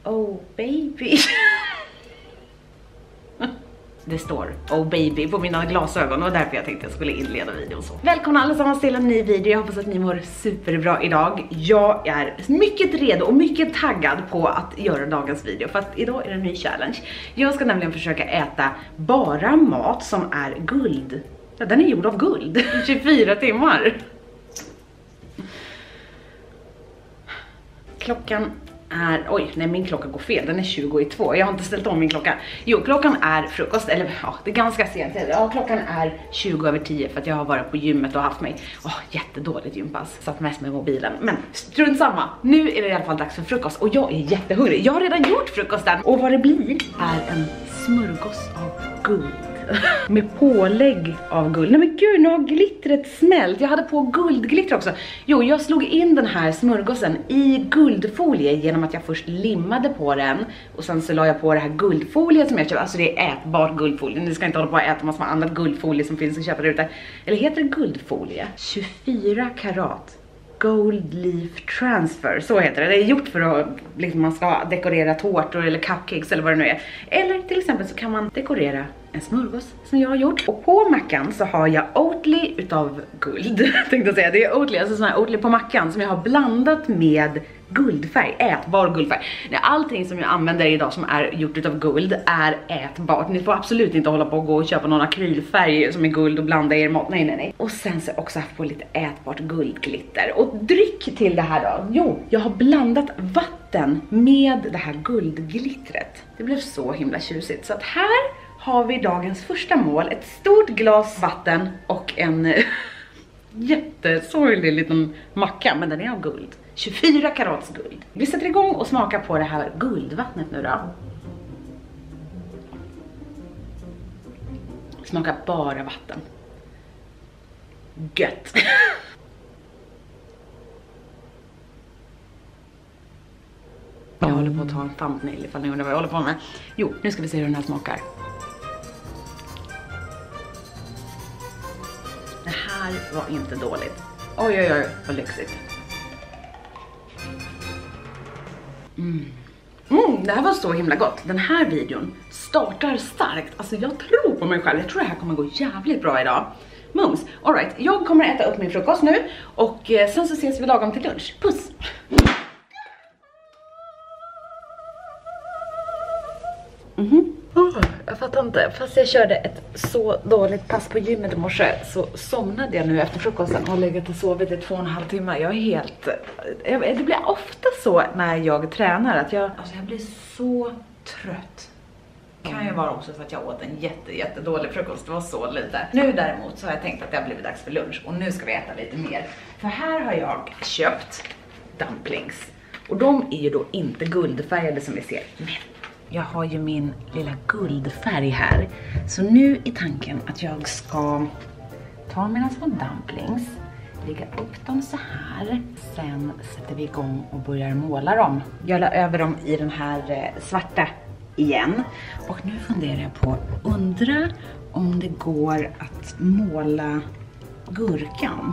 Oh baby. Det står oh baby på mina glasögon och därför jag tänkte jag skulle inleda videon så. Välkomna allesammans till en ny video. Jag hoppas att ni mår superbra idag. Jag är mycket redo och mycket taggad på att göra dagens video för att idag är det en ny challenge. Jag ska nämligen försöka äta bara mat som är guld. Ja, den är gjord av guld. 24 timmar. Klockan är, oj nej min klocka går fel, den är 20:02. Jag har inte ställt om min klocka. Jo, klockan är frukost, eller ja, det är ganska sent. Ja, klockan är 20:10 för att jag har varit på gymmet och haft mig jättedåligt gympass. Satt mest med mobilen, men strunt samma. Nu är det i alla fall dags för frukost och jag är jättehungrig. Jag har redan gjort frukosten och vad det blir är en smörgås av guld. Med pålägg av guld. Nej men gud, nu har glittret smält. Jag hade på guldglitter också. Jo, jag slog in den här smörgåsen i guldfolie genom att jag först limmade på den. Och sen så la jag på det här guldfolie som jag köpte. Alltså det är ätbart guldfolie. Ni ska inte hålla på att äta massor med annat guldfolie som finns att köpa där ute. Eller heter det guldfolie? 24 karat. Gold leaf transfer, så heter det. Det är gjort för att liksom, man ska dekorera tårtor eller cupcakes eller vad det nu är. Eller till exempel så kan man dekorera en smörgås som jag har gjort. Och på mackan så har jag Oatly utav guld. Tänkte jag säga, det är Oatly, alltså sån här Oatly på mackan som jag har blandat med guldfärg, ätbar guldfärg. Allting som jag använder idag som är gjort utav guld är ätbart. Ni får absolut inte hålla på och gå och köpa någon akrylfärg som är guld och blanda i er mat. Nej. Och sen så har jag också haft på lite ätbart guldglitter. Och dryck till det här då. Jo, jag har blandat vatten med det här guldglittret. Det blev så himla tjusigt. Så att här har vi dagens första mål. Ett stort glas vatten och en jättesorglig liten macka. Men den är av guld. 24 karats guld. Vi sätter igång och smakar på det här guldvattnet nu då. Smakar bara vatten. Gött. Jag håller på att ta en thumbnail ifall ni undrar vad jag håller på med. Jo, nu ska vi se hur den här smakar. Det här var inte dåligt. Oj, vad lyxigt. Det här var så himla gott. Den här videon startar starkt. Alltså jag tror på mig själv. Jag tror det här kommer gå jävligt bra idag. Mums. All right. Jag kommer äta upp min frukost nu. Och sen så ses vi lagom till lunch. Puss! Jag fattar inte. Fast jag körde ett så dåligt pass på gymmet i morse så somnade jag nu efter frukosten och har legat och sovit i 2,5 timmar. Jag är helt... Det blir ofta så när jag tränar att jag blir så trött. Kan ju vara också för att jag åt en jättedålig frukost. Det var så lite. Nu däremot så har jag tänkt att det har blivit dags för lunch. Och nu ska vi äta lite mer. För här har jag köpt dumplings. Och de är ju då inte guldfärgade som vi ser. Men jag har ju min lilla guldfärg här. Så nu är tanken att jag ska ta mina små dumplings, lägga upp dem så här. Sen sätter vi igång och börjar måla dem. Jag la över dem i den här svarta igen. Och nu funderar jag på, undra om det går att måla gurkan.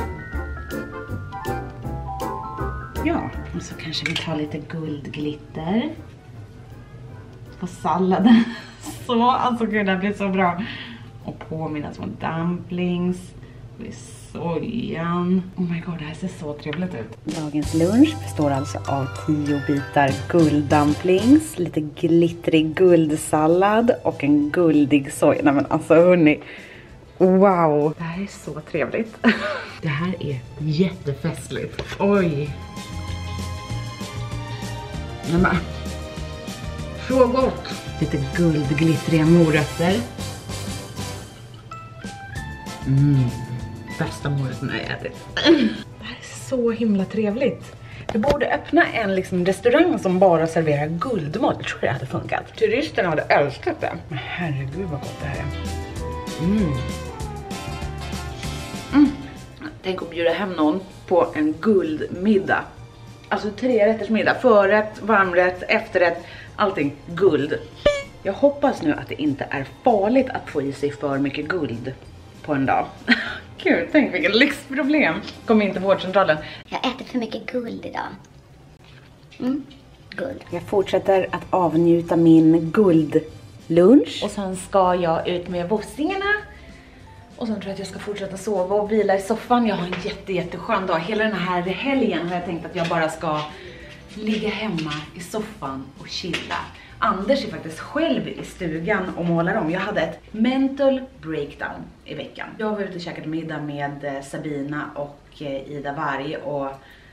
Ja, och så kanske vi tar lite guldglitter på salladen. Så, alltså gud, det blir så bra. Och på mina små dumplings. Med sojan. Oh my god, det här ser så trevligt ut. Dagens lunch består alltså av 10 bitar gulddumplings, lite glittrig guldsallad och en guldig soja. Nej men alltså hörni, wow. Det här är så trevligt. Det här är jättefestligt. Oj. Nej men. Så gott. Lite guldglittriga morötter. Bästa morötterna jag ätit. Det här är så himla trevligt. Vi borde öppna en restaurang som bara serverar guldmat. Jag tror det hade funkat. Turisterna hade älskat det. Men herregud vad gott det här är. Tänk att bjuda hem någon på en guldmiddag. Alltså 3-rättersmiddag. Förrätt, varmrätt, efterrätt. Allting guld. Jag hoppas nu att det inte är farligt att få i sig för mycket guld på en dag. Gud, tänk vilket lyxproblem. Kom in till vårdcentralen. Jag äter för mycket guld idag. guld. Jag fortsätter att avnjuta min guldlunch. Och sen ska jag ut med vossingarna. Och sen tror jag att jag ska fortsätta sova och vila i soffan. Jag har en jätteskön dag. Hela den här helgen har jag tänkt att jag bara ska ligga hemma i soffan och chilla. Anders är faktiskt själv i stugan och målar om. Jag hade ett mental breakdown i veckan. Jag var ute och käkade middag med Sabina och Ida Varg och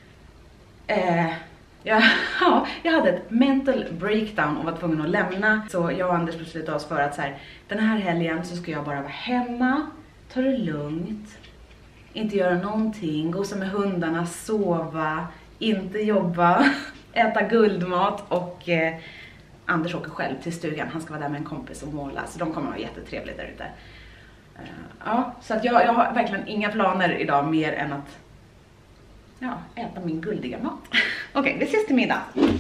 jag hade ett mental breakdown och var tvungen att lämna. Så jag och Anders beslutade oss för att så här, den här helgen så ska jag bara vara hemma, ta det lugnt, inte göra någonting, gosa med hundarna, sova, inte jobba, äta guldmat och Anders åker själv till stugan. Han ska vara där med en kompis och måla, så de kommer att ha jättetrevligt där ute. Ja, så att jag har verkligen inga planer idag mer än att äta min guldiga mat. Okej, vi ses till middag.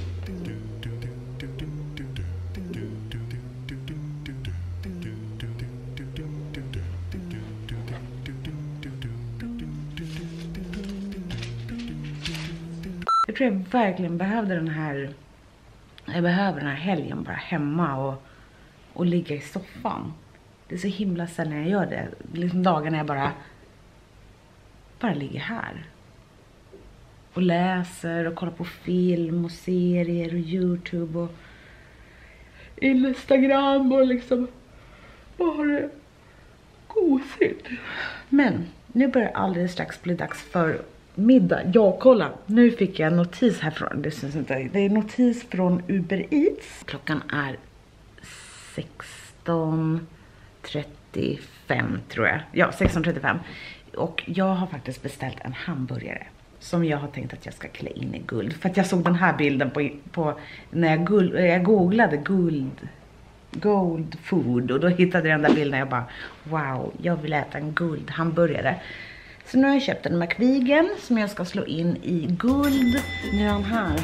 Jag tror jag verkligen behövde den här helgen bara hemma och ligga i soffan. Det är så himla sällan jag gör det. Liksom dagar när jag bara ligger här. Och läser och kollar på film och serier och YouTube och Instagram och liksom bara det gosigt. Men nu börjar det alldeles strax bli dags för middag. Ja, kolla. Nu fick jag en notis härifrån. Det syns inte. Det är notis från Uber Eats. Klockan är 16:35 tror jag. Ja, 16:35. Och jag har faktiskt beställt en hamburgare som jag har tänkt att jag ska klä in i guld. För att jag såg den här bilden på när jag googlade gold food. Och då hittade jag den där bilden och jag bara, wow, jag vill äta en guldhamburgare. Så nu har jag köpt en McVigan som jag ska slå in i guld. Nu är han här.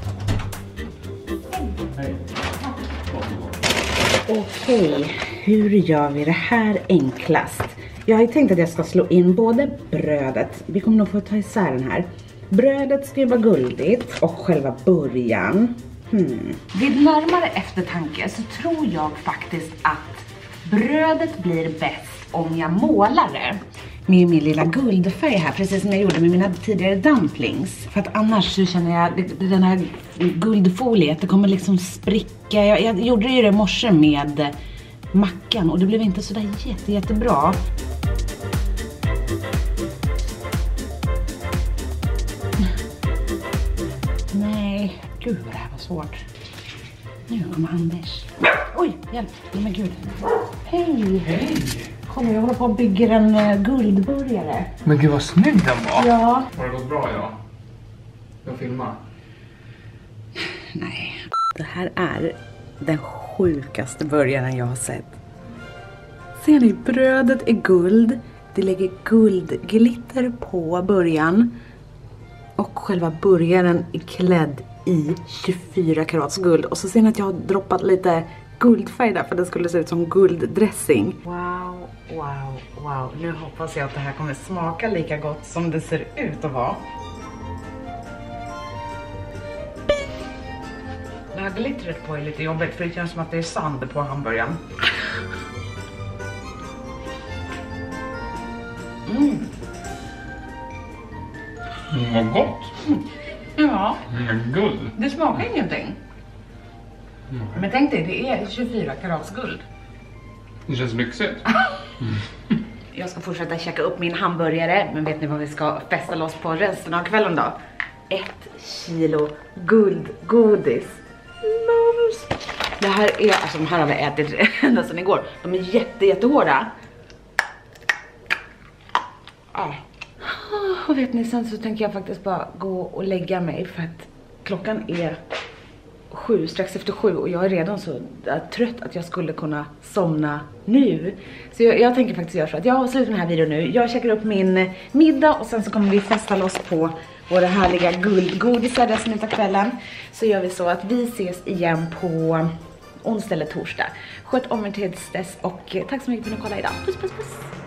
Okej, hur gör vi det här enklast? Jag har ju tänkt att jag ska slå in både brödet. Vi kommer nog få ta isär den här. Brödet ska ju vara guldigt och själva början. Vid närmare eftertanke så tror jag faktiskt att brödet blir bäst om jag målar det med min lilla guldfärg här, precis som jag gjorde med mina tidigare dumplings. För att annars så känner jag den här guldfoliet, det kommer liksom spricka. Jag gjorde ju det i morse med mackan och det blev inte så där jättebra. Nej, gud vad det här var svårt. Nu kommer Anders. Oj, hjälp. Men gud. Hej. Hej. Kolla, jag håller på att bygga en guldburgare. Men gud vad snygg den var. Ja. Har det gått bra idag? Jag filmar. Nej. Det här är den sjukaste burgaren jag har sett. Ser ni? Brödet är guld. Det ligger guldglitter på början. Och själva burgaren är klädd i 24 karats guld. Och så ser ni att jag har droppat lite guldfärg där för det skulle se ut som gulddressing. Wow, wow, wow. Nu hoppas jag att det här kommer smaka lika gott som det ser ut att vara. Det här glittret på är lite jobbigt för det känns som att det är sand på hamburgaren. Vad gott. Ja. Guld. Det smakar ingenting. Men tänk dig, det är 24 karats guld. Det känns lyxigt. Jag ska fortsätta käka upp min hamburgare. Men vet ni vad vi ska fästa loss på resten av kvällen då? 1 kilo guldgodis. Loves. Det här är, alltså de här har vi ätit ända sedan igår. De är jättehårda. Och vet ni, sen så tänker jag faktiskt bara gå och lägga mig. För att klockan är 7, strax efter 7. Och jag är redan så trött att jag skulle kunna somna nu. Så jag tänker faktiskt göra så att jag avslutar den här videon nu. Jag käkar upp min middag och sen så kommer vi fästa loss på våra härliga guldgodisar resten av kvällen. Så gör vi så att vi ses igen på onsdag eller torsdag. Sköt om er tills dess och tack så mycket för att ni kollade idag. Puss puss puss!